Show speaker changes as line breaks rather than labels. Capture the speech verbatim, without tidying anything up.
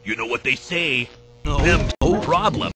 You know what they say? No, no problem.